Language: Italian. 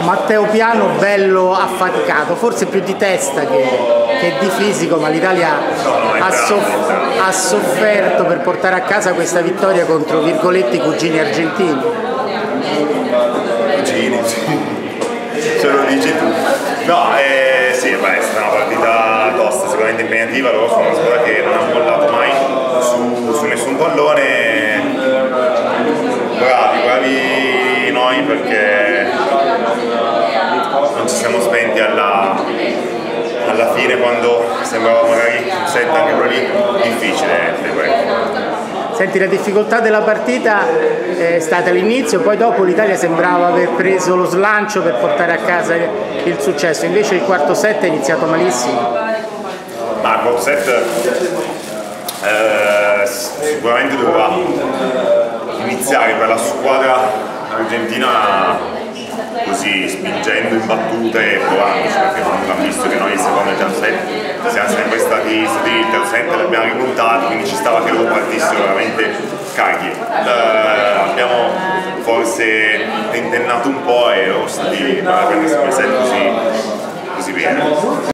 Matteo Piano bello affaticato, forse più di testa che di fisico, ma l'Italia ha sofferto per portare a casa questa vittoria contro virgoletti cugini argentini. Cugini, se lo dici tu. No, sì, beh, è stata una partita tosta, sicuramente impegnativa. Loro sono una squadra che non ha mollato mai su nessun pallone. Bravi noi, perché non ci siamo spenti alla fine, quando sembrava magari un set anche quello lì difficile. Senti, la difficoltà della partita è stata all'inizio, poi dopo l'Italia sembrava aver preso lo slancio per portare a casa il successo, invece il quarto set è iniziato malissimo. Ma il quarto set sicuramente doveva iniziare per la squadra argentina così, spingendo in battute e provandoci, perché comunque hanno visto che noi il secondo e il terzo set siamo sempre stati il terzo set l'abbiamo rimontato, quindi ci stava che loro partissero veramente carichi. Abbiamo forse tentennato un po' e loro stati a prendersi quel set così bene.